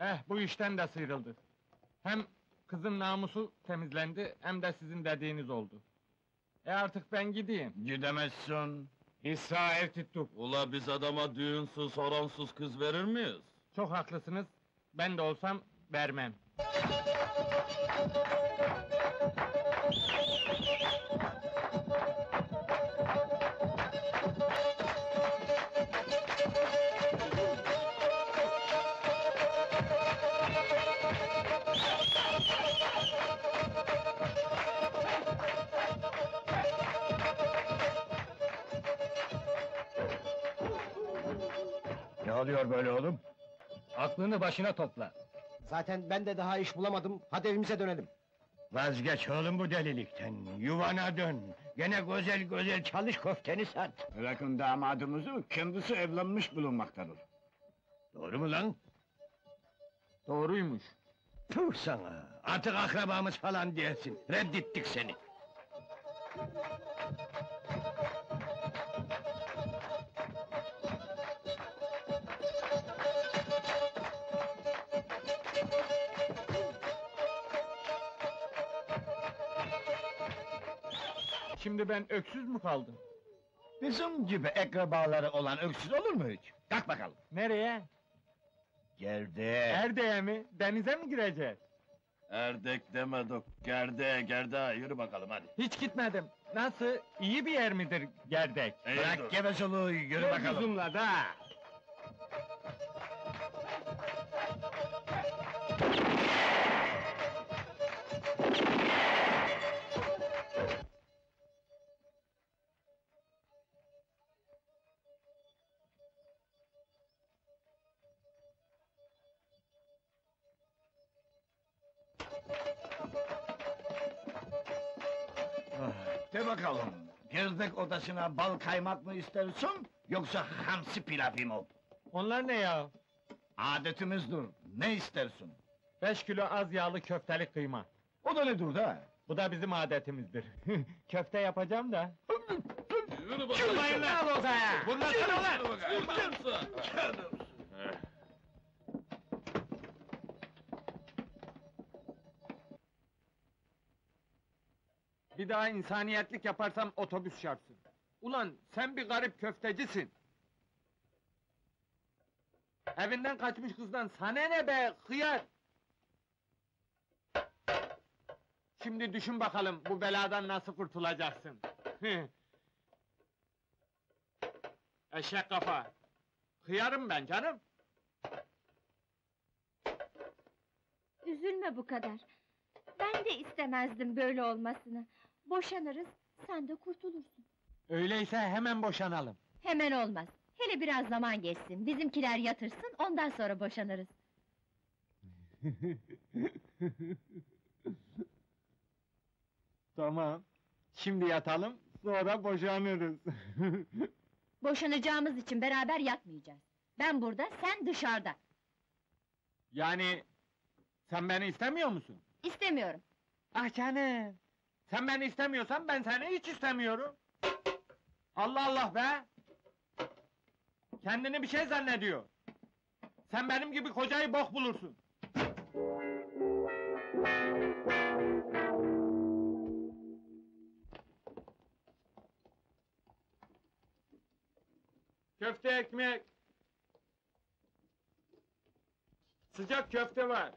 Bu işten de sıyrıldık. Hem kızın namusu temizlendi, hem de sizin dediğiniz oldu. Artık ben gideyim. Gidemezsin. İsrail tuttuk. Ula biz adama düğünsüz, horonsuz kız verir miyiz? Çok haklısınız. Ben de olsam vermem. Ne oluyor böyle oğlum? Aklını başına topla. Zaten ben de daha iş bulamadım. Hadi evimize dönelim. Vazgeç oğlum bu delilikten, yuvana dön. Gene güzel güzel çalış, köfteni sat. Bırakın damadımızı, kendisi evlenmiş bulunmaktadır. Doğru mu lan? Doğruymuş. Puh sana! Artık akrabamız falan değilsin, reddettik seni. Şimdi ben öksüz mü kaldım? Bizim gibi akrabaları olan öksüz olur mu hiç? Kalk bakalım. Nereye? Gerde. Erdeğe mi? Denize mi gireceğiz? Erdek demedik, gerde, yürü bakalım hadi. Hiç gitmedim. Nasıl? İyi bir yer midir Gerdek? Bırak gevezeliği, yürü bakalım. Uzunla da! De bakalım, gerdek odasına bal kaymak mı istersin, yoksa hamsi pilavı mı? Onlar ne ya? Adetimizdir, ne istersin? 5 kilo az yağlı köfteli kıyma. O da nedir da? Bu da bizim adetimizdir. Köfte yapacağım da. Yürü bakalım. Al odaya! Vurmasana ulan! Vurmasana! Bir daha insaniyetlik yaparsam otobüs çarpsın. Ulan sen bir garip köftecisin. Evinden kaçmış kızdan sana ne be hıyar! Şimdi düşün bakalım bu beladan nasıl kurtulacaksın. Eşek kafa! Hıyarım ben canım! Üzülme bu kadar. Ben de istemezdim böyle olmasını. Boşanırız, sen de kurtulursun. Öyleyse hemen boşanalım. Hemen olmaz. Hele biraz zaman geçsin, bizimkiler yatırsın, ondan sonra boşanırız. Tamam. Şimdi yatalım, sonra boşanırız. Boşanacağımız için beraber yatmayacağız. Ben burada, sen dışarıda. Yani... Sen beni istemiyor musun? İstemiyorum. Ah canım! Sen beni istemiyorsan ben seni hiç istemiyorum. Allah Allah be! Kendini bir şey zannediyor. Sen benim gibi kocayı bok bulursun. Köfte ekmek. Sıcak köfte var.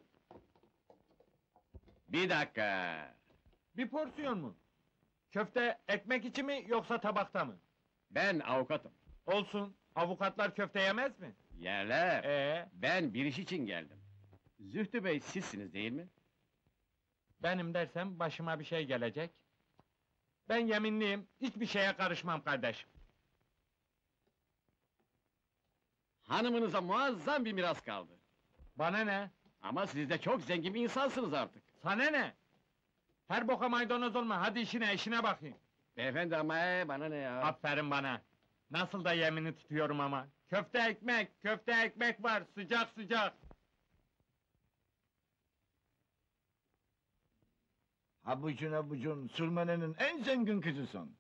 Bir dakika! Bir porsiyon mu? Köfte ekmek içi mi yoksa tabakta mı? Ben avukatım. Olsun. Avukatlar köfte yemez mi? Yerler! Ben bir iş için geldim. Zühtü Bey sizsiniz değil mi? Benim dersem başıma bir şey gelecek. Ben yeminliyim, hiçbir şeye karışmam kardeşim. Hanımınıza muazzam bir miras kaldı. Bana ne? Ama siz de çok zengin bir insansınız artık. Sana ne? Her boka maydanoz olma, hadi işine bakayım. Beyefendi ama bana ne ya? Aferin bana! Nasıl da yemini tutuyorum ama! Köfte ekmek var, sıcak sıcak! Abucun, sürmenenin en zengin kızısın.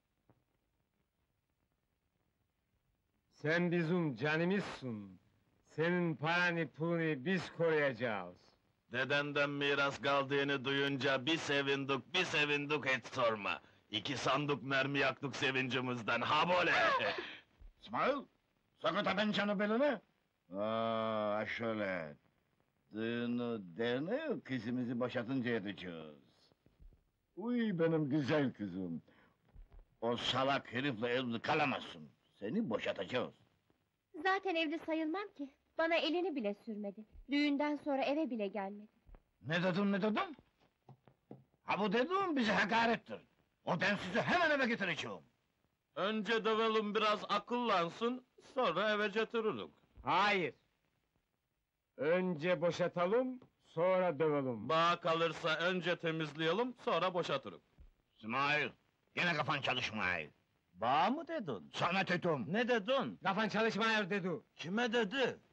Sen bizim canımızsın! Senin paranı pulunu biz koruyacağız. Dedenden miras kaldığını duyunca bir sevindik hiç sorma. 2 sandık mermi yaktık sevincimizden, ha böyle! İsmail, sakın tabancanı beline. Aa, şöyle. Düğünü kızımızı boşatınca edeceğiz. Uy benim güzel kızım. O salak herifle evli kalamazsın. Seni boşatacağız. Zaten evli sayılmam ki. Bana elini bile sürmedi. Düğünden sonra eve bile gelmedi. Ne dedin? Ha bu dediğin bize hakarettir. O densizi hemen eve getireceğim. Önce dövelim biraz akıllansın, sonra eve götürürük. Hayır. Önce boşatalım, sonra dövelim. Bağ kalırsa önce temizleyelim, sonra boşatırık. İsmail, yine kafan çalışmıyor. Bağ mı dedin? Sana dedim. Ne dedin? Kafan çalışmıyor dedi. Kime dedi?